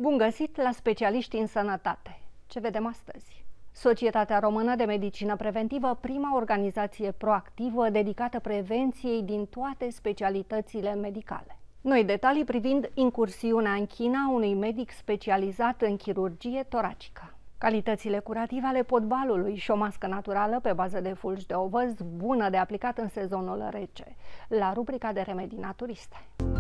Bun găsit la Specialiști în Sănătate! Ce vedem astăzi? Societatea Română de Medicină Preventivă, prima organizație proactivă dedicată prevenției din toate specialitățile medicale. Noi detalii privind incursiunea în China unui medic specializat în chirurgie toracică. Calitățile curative ale potbalului și o mască naturală pe bază de fulgi de ovăz, bună de aplicat în sezonul rece, la rubrica de remedii naturiste.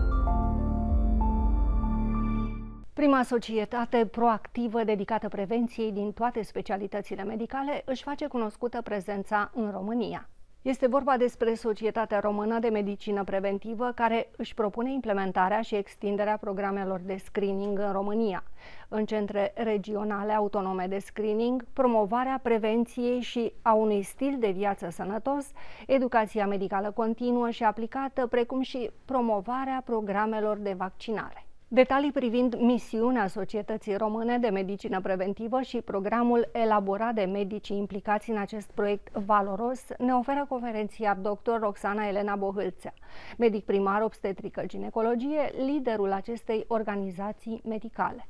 Prima societate proactivă dedicată prevenției din toate specialitățile medicale își face cunoscută prezența în România. Este vorba despre Societatea Română de Medicină Preventivă, care își propune implementarea și extinderea programelor de screening în România, în centre regionale autonome de screening, promovarea prevenției și a unui stil de viață sănătos, educația medicală continuă și aplicată, precum și promovarea programelor de vaccinare. Detalii privind misiunea Societății Române de Medicină Preventivă și programul elaborat de medicii implicați în acest proiect valoros ne oferă conferențiar dr. Roxana Elena Bohâlțea, medic primar obstetrică-ginecologie, liderul acestei organizații medicale.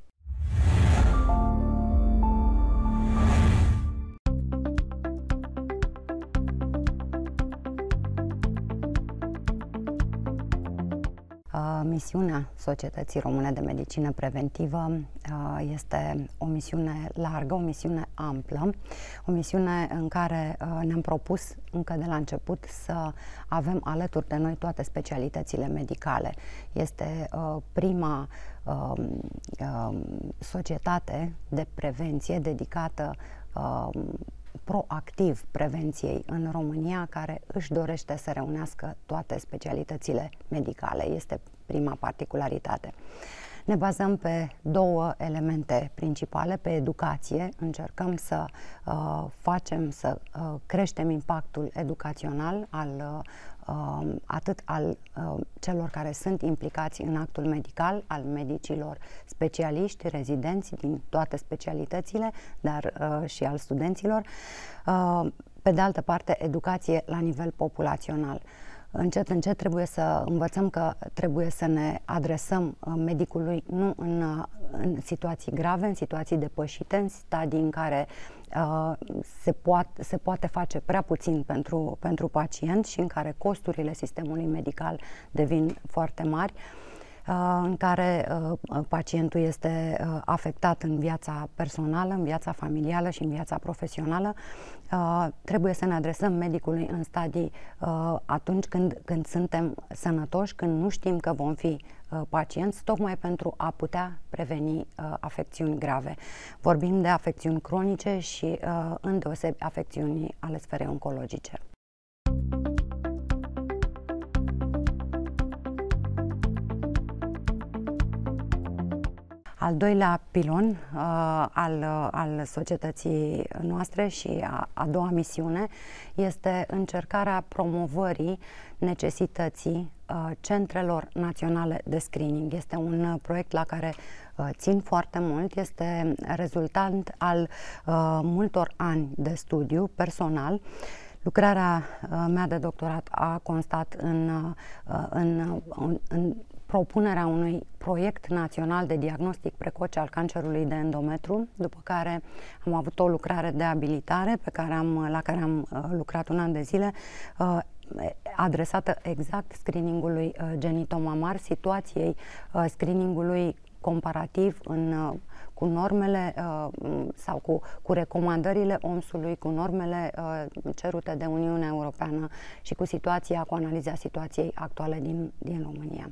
Misiunea Societății Române de Medicină Preventivă este o misiune largă, o misiune amplă, o misiune în care ne-am propus încă de la început să avem alături de noi toate specialitățile medicale. Este prima societate de prevenție dedicată proactiv prevenției în România, care își dorește să reunească toate specialitățile medicale. Este prima particularitate. Ne bazăm pe două elemente principale, pe educație. Încercăm să creștem impactul educațional atât al celor care sunt implicați în actul medical, al medicilor specialiști, rezidenți din toate specialitățile, dar și al studenților. Pe de altă parte, educație la nivel populațional. Încet, încet trebuie să învățăm că trebuie să ne adresăm medicului nu în situații grave, în situații depășite, în stadii în care se poate face prea puțin pentru pacient și în care costurile sistemului medical devin foarte mari, în care pacientul este afectat în viața personală, în viața familială și în viața profesională. Trebuie să ne adresăm medicului în stadii atunci când suntem sănătoși, când nu știm că vom fi pacienți, tocmai pentru a putea preveni afecțiuni grave. Vorbim de afecțiuni cronice și îndeosebi afecțiuni ale sferei oncologice. Al doilea pilon al societății noastre și a doua misiune este încercarea promovării necesității centrelor naționale de screening. Este un proiect la care țin foarte mult, este rezultant al multor ani de studiu personal. Lucrarea mea de doctorat a constat în propunerea unui proiect național de diagnostic precoce al cancerului de endometru, după care am avut o lucrare de abilitare la care am lucrat un an de zile, adresată exact screeningului genitomamar, situației screeningului comparativ cu normele sau cu recomandările OMS-ului, cu normele cerute de Uniunea Europeană și cu analiza situației actuale din România.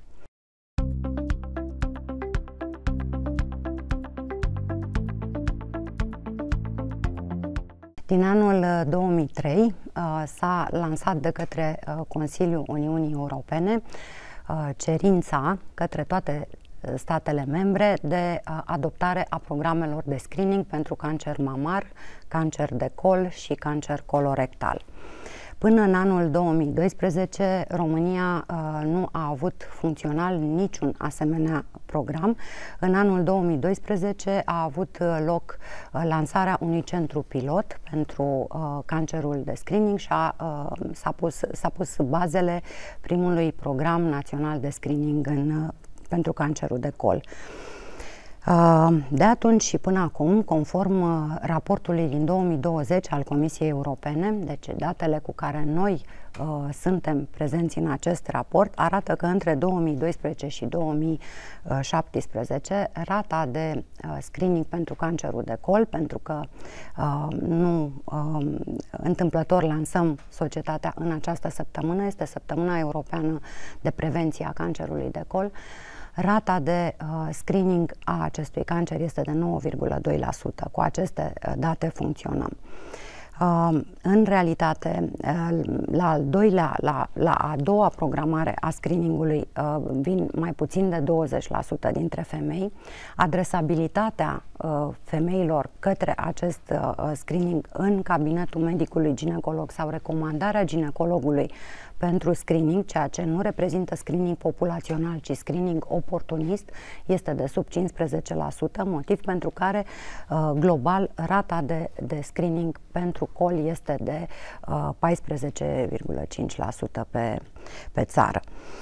Din anul 2003 s-a lansat de către Consiliul Uniunii Europene cerința către toate statele membre de adoptare a programelor de screening pentru cancer mamar, cancer de col și cancer colorectal. Până în anul 2012, România nu a avut funcțional niciun asemenea program. În anul 2012 a avut loc lansarea unui centru pilot pentru cancerul de screening și s-a pus bazele primului program național de screening pentru cancerul de col. De atunci și până acum, conform raportului din 2020 al Comisiei Europene, deci datele cu care noi suntem prezenți în acest raport, arată că între 2012 și 2017 rata de screening pentru cancerul de col, pentru că nu întâmplător lansăm societatea în această săptămână, este Săptămâna Europeană de Prevenție a Cancerului de Col, rata de screening a acestui cancer este de 9,2%. Cu aceste date funcționăm. În realitate, la a doua programare a screeningului vin mai puțin de 20% dintre femei. Adresabilitatea femeilor către acest screening în cabinetul medicului ginecolog sau recomandarea ginecologului pentru screening, ceea ce nu reprezintă screening populațional, ci screening oportunist, este de sub 15%, motiv pentru care global rata de screening pentru col este de 14,5% pe țară.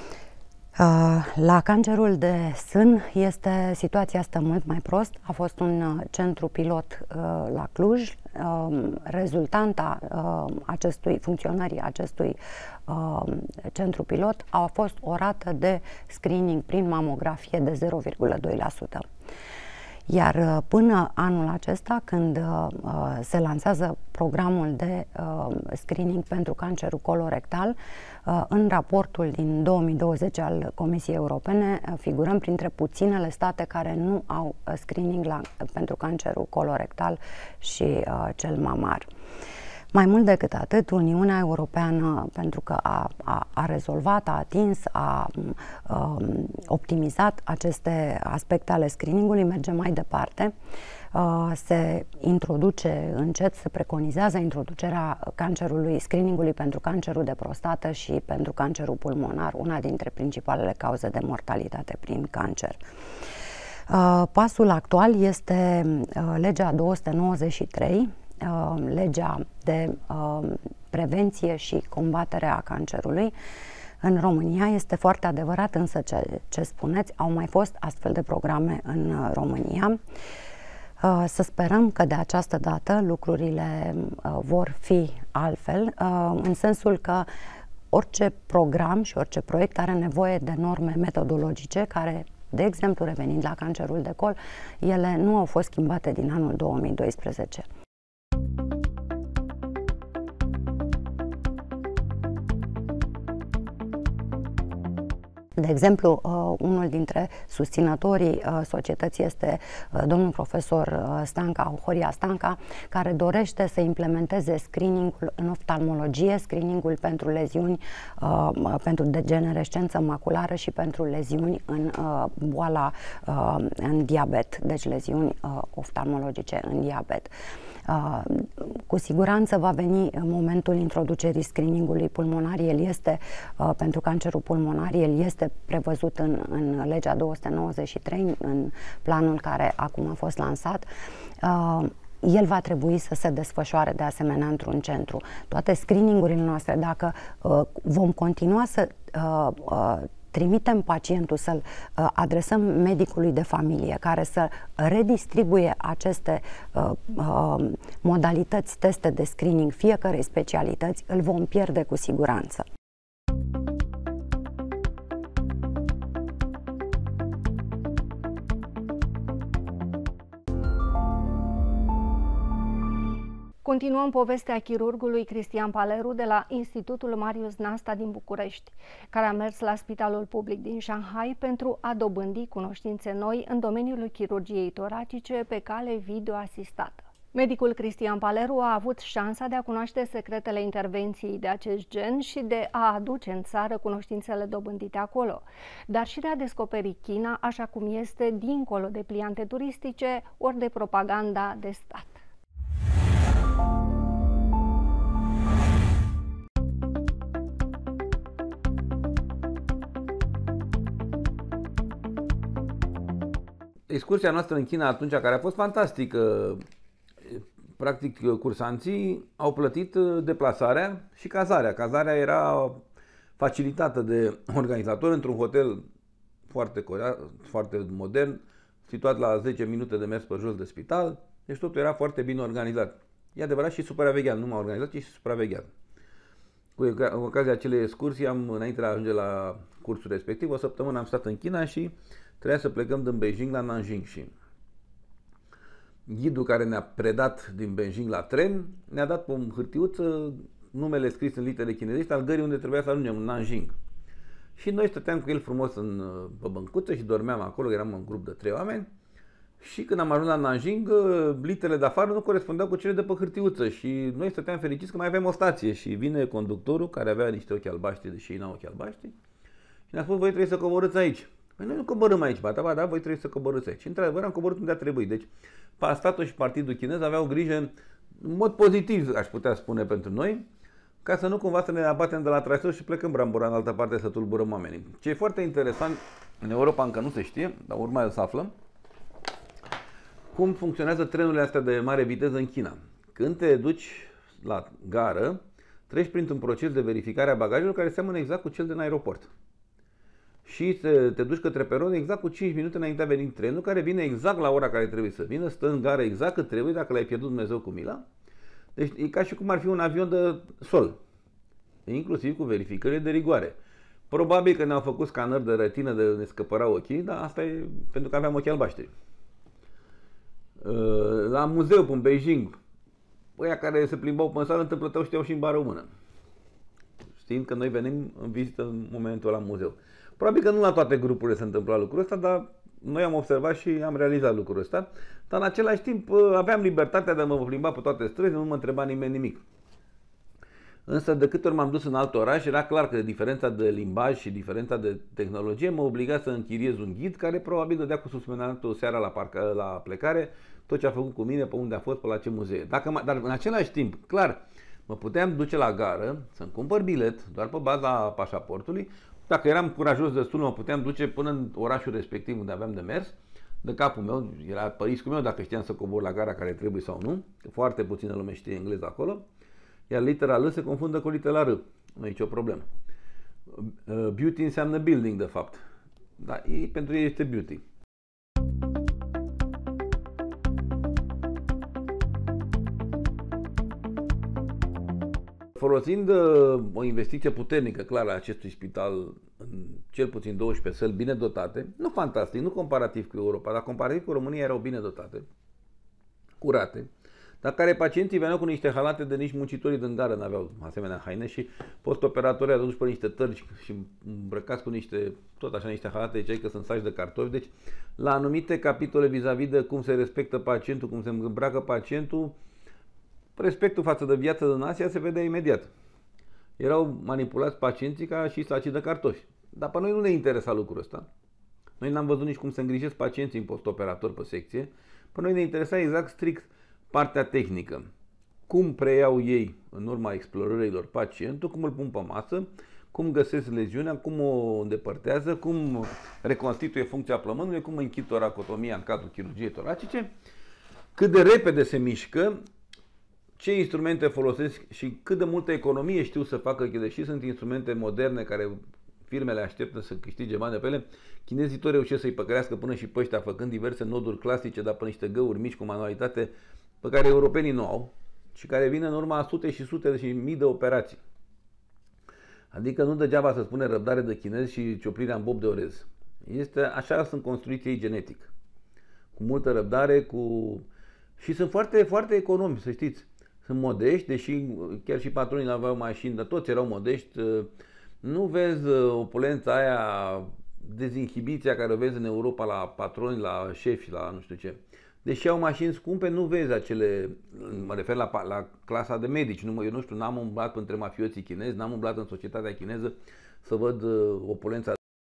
La cancerul de sân situația stă mult mai prost. A fost un centru pilot la Cluj. Rezultanta funcționării acestui centru pilot a fost o rată de screening prin mamografie de 0,2%. Iar până anul acesta, când se lansează programul de screening pentru cancerul colorectal, în raportul din 2020 al Comisiei Europene figurăm printre puținele state care nu au screening pentru cancerul colorectal și cel mamar. Mai mult decât atât, Uniunea Europeană, pentru că a rezolvat, a atins, a optimizat aceste aspecte ale screeningului, merge mai departe. Se introduce încet, se preconizează introducerea screeningului pentru cancerul de prostată și pentru cancerul pulmonar, una dintre principalele cauze de mortalitate prin cancer. Pasul actual este legea 293, legea de prevenție și combatere a cancerului. În România este foarte adevărat, însă ce spuneți, au mai fost astfel de programe în România. Să sperăm că de această dată lucrurile vor fi altfel, în sensul că orice program și orice proiect are nevoie de norme metodologice care, de exemplu, revenind la cancerul de col, ele nu au fost schimbate din anul 2012. De exemplu, unul dintre susținătorii societății este domnul profesor Horia Stanca, care dorește să implementeze screeningul în oftalmologie, screeningul pentru leziuni, pentru degenerescență maculară și pentru leziuni în în diabet, deci leziuni oftalmologice în diabet. Cu siguranță va veni momentul introducerii screeningului pulmonar. El este, pentru cancerul pulmonar, el este prevăzut în legea 293, în planul care acum a fost lansat. El va trebui să se desfășoare de asemenea într-un centru. Toate screeningurile noastre, dacă vom continua să trimitem pacientul, să-l adresăm medicului de familie, care să redistribuie aceste modalități, teste de screening fiecărei specialități, îl vom pierde cu siguranță. Continuăm povestea chirurgului Cristian Paleru de la Institutul Marius Nasta din București, care a mers la Spitalul Public din Shanghai pentru a dobândi cunoștințe noi în domeniul chirurgiei toracice pe cale video-asistată. Medicul Cristian Paleru a avut șansa de a cunoaște secretele intervenției de acest gen și de a aduce în țară cunoștințele dobândite acolo, dar și de a descoperi China așa cum este dincolo de pliante turistice ori de propaganda de stat. Excursia noastră în China atunci, care a fost fantastică, practic cursanții au plătit deplasarea și cazarea. Cazarea era facilitată de organizator într-un hotel foarte modern, situat la 10 minute de mers pe jos de spital, deci totul era foarte bine organizat. E adevărat și supravegheat, nu m-a organizat, ci și supravegheat. Cu ocazia acelei excursii, înainte de a ajunge la cursul respectiv, o săptămână am stat în China și trebuia să plecăm din Beijing la Nanjing și ghidul care ne-a predat din Beijing la tren ne-a dat pe o hârtiuță numele scris în litere chinezești al gării unde trebuia să ajungem, în Nanjing. Și noi stăteam cu el frumos pe băncuță și dormeam acolo, eram un grup de 3 oameni. Și când am ajuns la Nanjing, literele de afară nu corespundeau cu cele de pe hârtiuță și noi stăteam fericiți că mai avem o stație și vine conductorul care avea niște ochi albaștri, deși ei n-au ochi albaștri și ne-a spus, voi trebuie să coborâți aici. Păi noi nu coborâm aici, ba da, voi trebuie să coborâți aici. Și într-adevăr am coborât unde a trebuit. Deci statul și partidul chinez aveau grijă în mod pozitiv, aș putea spune, pentru noi, ca să nu cumva să ne abatem de la traseu și plecăm brambura în altă parte să tulburăm oamenii. Ce e foarte interesant, în Europa încă nu se știe, dar urmează să aflăm, cum funcționează trenurile astea de mare viteză în China. Când te duci la gară, treci printr-un proces de verificare a bagajelor care seamănă exact cu cel din aeroport. Și te duci către peron exact cu 5 minute înainte a venit trenul, care vine exact la ora care trebuie să vină, stă în gară exact cât trebuie, dacă l-ai pierdut Dumnezeu cu mila. Deci e ca și cum ar fi un avion de sol, inclusiv cu verificările de rigoare. Probabil că ne-au făcut scanări de retină de ne scăpărau ochii, dar asta e pentru că aveam ochii albaștri. La muzeu, în Beijing, ăia care se plimbau pe sală întâmplătău știau și în bară română, știind că noi venim în vizită în momentul la muzeu. Probabil că nu la toate grupurile se întâmpla lucrul ăsta, dar noi am observat și am realizat lucrul ăsta. Dar în același timp aveam libertatea de a mă plimba pe toate străzile, nu mă întreba nimeni nimic. Însă de câte ori m-am dus în alt oraș, era clar că diferența de limbaj și diferența de tehnologie mă obliga să închiriez un ghid care probabil dădea cu suspendamentul seara la plecare tot ce a făcut cu mine, pe unde a fost, pe la ce muzee. Dar în același timp, clar, mă puteam duce la gară să-mi cumpăr bilet doar pe baza pașaportului. Dacă eram curajos destul, mă puteam duce până în orașul respectiv unde aveam de mers, de capul meu, era pe riscul meu dacă știam să cobor la gara care trebuie sau nu, că foarte puțină lume știe engleză acolo, iar litera L se confundă cu litera R, nu e nicio problemă. Beauty înseamnă building, de fapt, dar pentru ei este beauty. Folosind o investiție puternică, clar, a acestui spital, în cel puțin 12 săli bine dotate, nu fantastic, nu comparativ cu Europa, dar comparativ cu România erau bine dotate, curate, dar care pacienții veneau cu niște halate de nici muncitorii din gară n-aveau asemenea haine și postoperatorii aduși pe niște tărgi și îmbrăcați cu niște, tot așa, niște halate, cei că sunt saci de cartofi. Deci, la anumite capitole vis-a-vis de cum se respectă pacientul, cum se îmbracă pacientul, respectul față de viața din Asia se vedea imediat. Erau manipulați pacienții ca și sacii de cartofi. Dar pe noi nu ne interesa lucrul ăsta. Noi n-am văzut nici cum se îngrijesc pacienții în postoperator pe secție. Pe noi ne interesa exact strict partea tehnică. Cum preiau ei în urma explorărilor pacientul, cum îl pun pe masă, cum găsesc leziunea, cum o îndepărtează, cum reconstituie funcția plămânului, cum închid toracotomia în cadrul chirurgiei toracice, cât de repede se mișcă, ce instrumente folosesc și cât de multă economie știu să facă, deși sunt instrumente moderne care firmele așteptă să câștige bani pe ele, chinezii tot reușesc să-i păcărească până și pe ăștia, făcând diverse noduri clasice, dar pe niște găuri mici cu manualitate pe care europenii nu au și care vin în urma sute și sute și mii de operații. Adică nu degeaba să spune răbdare de chinezi și cioplirea în bob de orez. Așa sunt construiți ei genetic. Cu multă răbdare, și sunt foarte, foarte economi, să știți. Sunt modești, deși chiar și patronii aveau mașini, dar toți erau modești. Nu vezi opulența aia, dezinhibiția care o vezi în Europa la patroni, la șefi, la nu știu ce. Deși au mașini scumpe, nu vezi acele, mă refer la clasa de medici. Eu nu știu, n-am umblat între mafioții chinezi, n-am umblat în societatea chineză să văd opulența.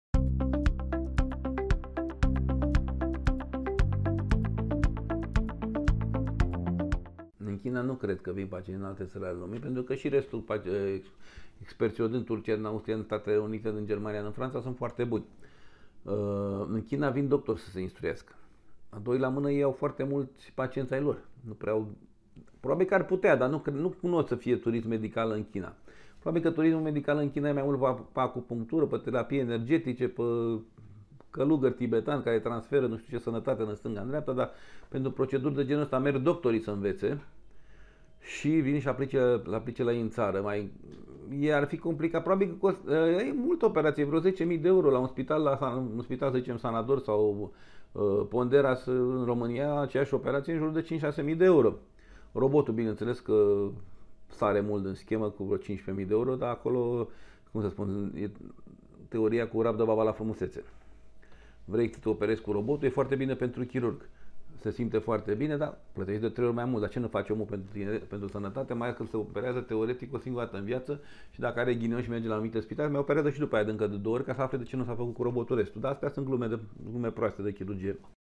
În China nu cred că vin pacienți în alte țări ale lumii, pentru că și restul experților din Turcia, din Austria, în Statele Unite, din Germania, în Franța sunt foarte buni. În China vin doctori să se instruiască. A doi la mână ei au foarte mulți pacienți ai lor. Nu prea au... Probabil că ar putea, dar nu cunosc să fie turism medical în China. Probabil că turismul medical în China e mai mult pe acupunctură, pe terapie energetice, pe călugări tibetani care transferă nu știu ce sănătate în stânga, în dreapta, dar pentru proceduri de genul ăsta merg doctorii să învețe și vin și aplice la ei în țară. Ar fi complicat, probabil că e multă operație, vreo 10.000 de euro la un spital, să zicem, Sanador sau Ponderas în România, aceeași operație în jur de 5-6.000 de euro. Robotul, bineînțeles că sare mult în schemă cu vreo 15.000 de euro, dar acolo, cum să spun, e teoria cu rabdă baba la frumusețe. Vrei să te operezi cu robotul, e foarte bine pentru chirurg. Se simte foarte bine, dar plătești de 3 ori mai mult. Dar ce nu face omul pentru sănătate, mai ales că se operează teoretic o singură dată în viață și dacă are ghinion și merge la anumite spitale, mai operează și după aia de încă de 2 ori ca să afle de ce nu s-a făcut cu robotul restul. Dar astea sunt glume proaste de chirurgie.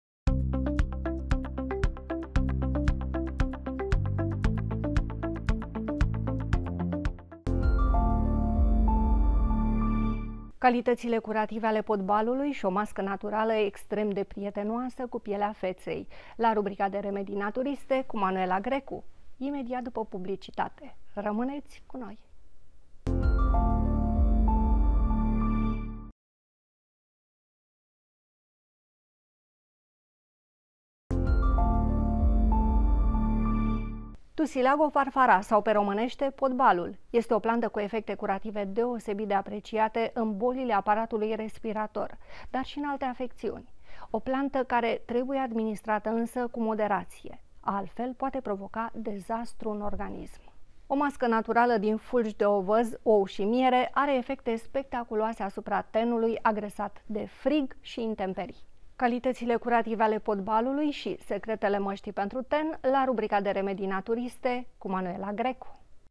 Calitățile curative ale potbalului și o mască naturală extrem de prietenoasă cu pielea feței. La rubrica de remedii naturiste cu Manuela Grecu, imediat după publicitate. Rămâneți cu noi! Tussilago farfara sau pe românește potbalul este o plantă cu efecte curative deosebit de apreciate în bolile aparatului respirator, dar și în alte afecțiuni. O plantă care trebuie administrată însă cu moderație, altfel poate provoca dezastru în organism. O mască naturală din fulgi de ovăz, ou și miere are efecte spectaculoase asupra tenului agresat de frig și intemperii. Calitățile curative ale potbalului și secretele măștii pentru ten la rubrica de remedii naturiste cu Manuela Grecu.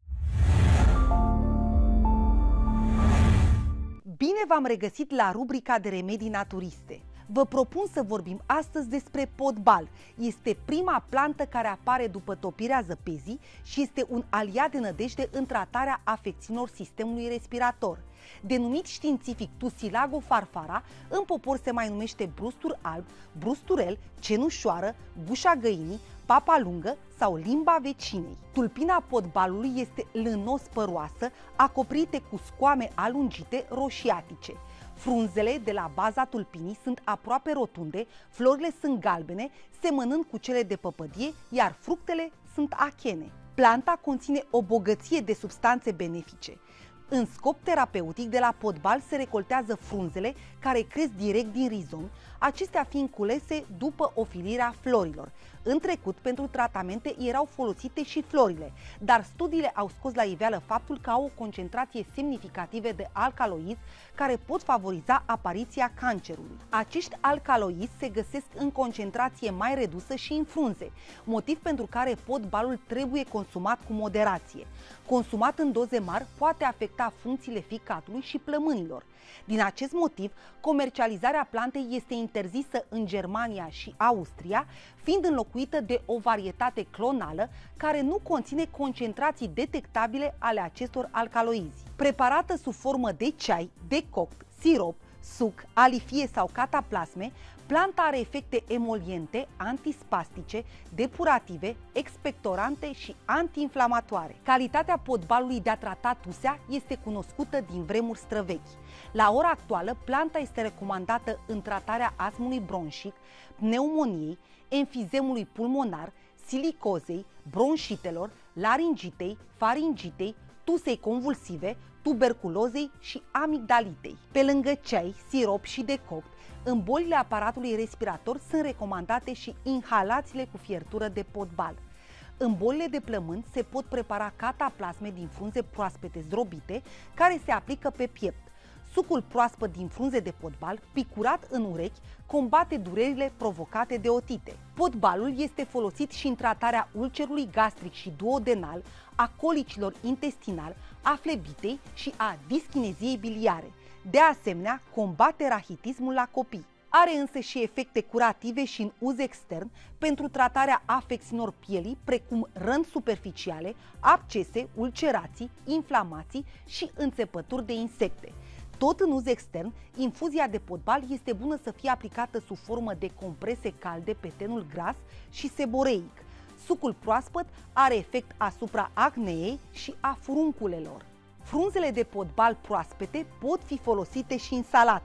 Bine v-am regăsit la rubrica de remedii naturiste. Vă propun să vorbim astăzi despre potbal. Este prima plantă care apare după topirea zăpezii și este un aliat de nădejde în tratarea afecțiunilor sistemului respirator. Denumit științific Tussilago farfara, în popor se mai numește brustur alb, brusturel, cenușoară, gușa găinii, papa lungă sau limba vecinei. Tulpina potbalului este lânos-păroasă, acoperite cu scoame alungite roșiatice. Frunzele de la baza tulpinii sunt aproape rotunde, florile sunt galbene, semănând cu cele de păpădie, iar fructele sunt achene. Planta conține o bogăție de substanțe benefice. În scop terapeutic, de la potbal se recoltează frunzele care cresc direct din rizom, acestea fiind culese după ofilirea florilor. În trecut, pentru tratamente erau folosite și florile, dar studiile au scos la iveală faptul că au o concentrație semnificative de alcaloizi care pot favoriza apariția cancerului. Acești alcaloizi se găsesc în concentrație mai redusă și în frunze, motiv pentru care potbalul trebuie consumat cu moderație. Consumat în doze mari poate afecta funcțiile ficatului și plămânilor. Din acest motiv, comercializarea plantei este interzisă în Germania și Austria, fiind înlocuită de o varietate clonală care nu conține concentrații detectabile ale acestor alcaloizi. Preparată sub formă de ceai, decoct, sirop, suc, alifie sau cataplasme, planta are efecte emoliente, antispastice, depurative, expectorante și antiinflamatoare. Calitatea potbalului de a trata tusea este cunoscută din vremuri străvechi. La ora actuală, planta este recomandată în tratarea astmului bronșic, pneumoniei, enfizemului pulmonar, silicozei, bronșitelor, laringitei, faringitei, tusei convulsive, tuberculozei și amigdalitei. Pe lângă ceai, sirop și decoct, în bolile aparatului respirator sunt recomandate și inhalațiile cu fiertură de potbal. În bolile de plămâni se pot prepara cataplasme din frunze proaspete zdrobite care se aplică pe piept. Sucul proaspăt din frunze de potbal, picurat în urechi, combate durerile provocate de otite. Potbalul este folosit și în tratarea ulcerului gastric și duodenal, a colicilor intestinali, a flebitei și a dischineziei biliare. De asemenea, combate rahitismul la copii. Are însă și efecte curative și în uz extern pentru tratarea afecțiunilor pielii, precum răni superficiale, abcese, ulcerații, inflamații și înțepături de insecte. Tot în uz extern, infuzia de potbal este bună să fie aplicată sub formă de comprese calde pe tenul gras și seboreic. Sucul proaspăt are efect asupra acneei și a furunculelor. Frunzele de potbal proaspete pot fi folosite și în salată.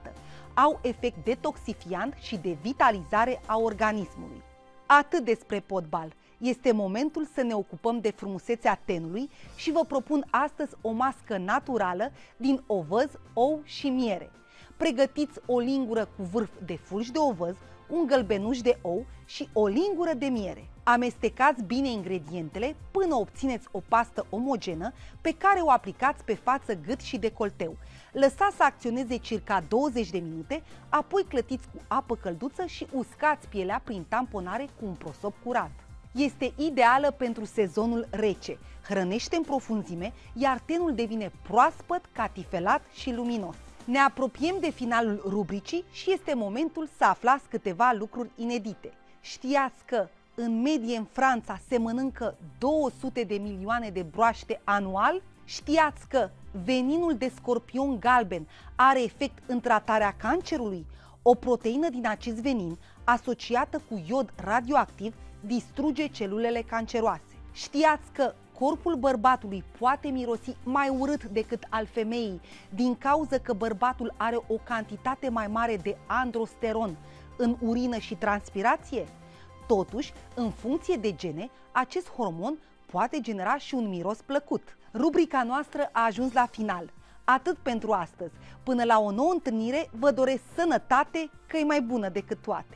au efect detoxifiant și de vitalizare a organismului. Atât despre potbal. Este momentul să ne ocupăm de frumusețea tenului și vă propun astăzi o mască naturală din ovăz, ou și miere. Pregătiți o lingură cu vârf de fulgi de ovăz, un gălbenuș de ou și o lingură de miere. Amestecați bine ingredientele până obțineți o pastă omogenă pe care o aplicați pe față, gât și decolteu. Lăsați să acționeze circa 20 de minute, apoi clătiți cu apă călduță și uscați pielea prin tamponare cu un prosop curat. Este ideală pentru sezonul rece, hrănește în profunzime, iar tenul devine proaspăt, catifelat și luminos. Ne apropiem de finalul rubricii și este momentul să aflați câteva lucruri inedite. Știați că în medie în Franța se mănâncă 200 de milioane de broaște anual? Știați că veninul de scorpion galben are efect în tratarea cancerului? O proteină din acest venin, asociată cu iod radioactiv, distruge celulele canceroase. Știați că corpul bărbatului poate mirosi mai urât decât al femeii din cauza că bărbatul are o cantitate mai mare de androsteron în urină și transpirație? Totuși, în funcție de gene, acest hormon poate genera și un miros plăcut. Rubrica noastră a ajuns la final. Atât pentru astăzi. Până la o nouă întâlnire, vă doresc sănătate, că e mai bună decât toate.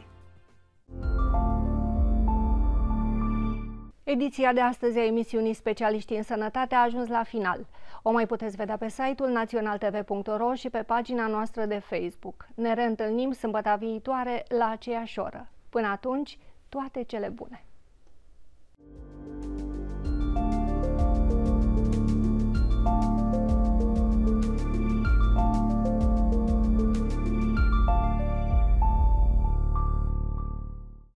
Ediția de astăzi a emisiunii Specialiștii în Sănătate a ajuns la final. O mai puteți vedea pe site-ul naționaltv.ro și pe pagina noastră de Facebook. Ne reîntâlnim sâmbătă viitoare la aceeași oră. Până atunci, toate cele bune!